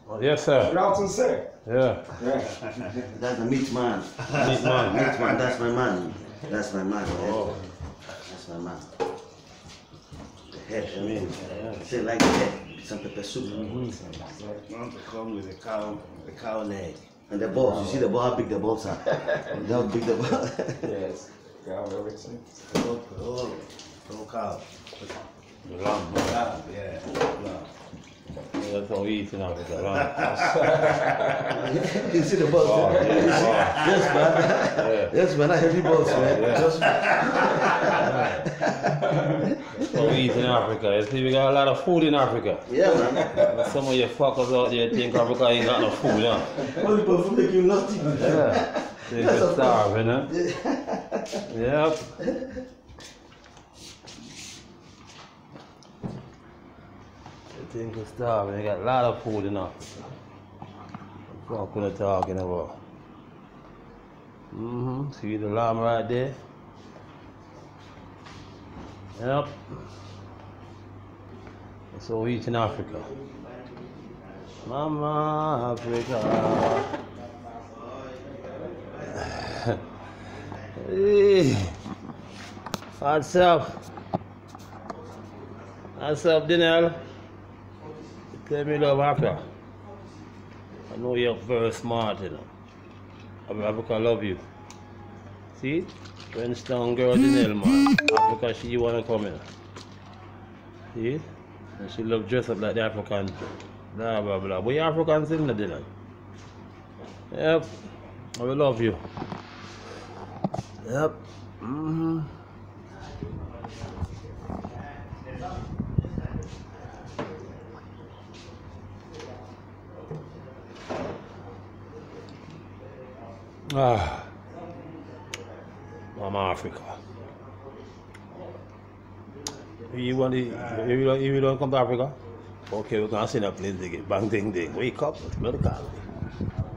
Yes, sir. Get out to the set. Yeah. That's the meat man. Meat man. Meat man. That's my man. That's my man. Oh. That's my man. The head. I mean, Say like the head. Some pepper soup. Want to come with the cow leg. And the balls. You see the ball? How big the balls are? How big the balls? Yes. Got everything. Whole cow. lamb. Lamb, yeah. Lamb. That's how we eat in Africa, lamb. You see the balls? Oh, Yes, man. Yeah. Yes, man. I heavy balls, man. Yeah. Just That's how we eat in Africa. You see, we got a lot of food in Africa. yeah, man. Some of you fuckers out there think Africa ain't got no food, huh? Only people make you nasty. Yeah. They just starving, huh? Yep. They think we're starving. They got a lot of food in Africa. What are you talking about? See the lamb right there? Yep. That's what we eat in Africa. Mama Africa. Hey. What's up? What's up, Daniel? Tell me love Africa. I know you're very smart, you know. Africa love you. See? Princeton girl Daniel, man. Africa, she wanna come in. See? And she love dress up like the African. Blah blah blah. But you Africans in the dinner. Yep. I will love you. Yep. Mama Africa. You don't come to Africa? Okay, we're gonna send a plane ticket. Bang ding ding. Wake up, let's go to Cali.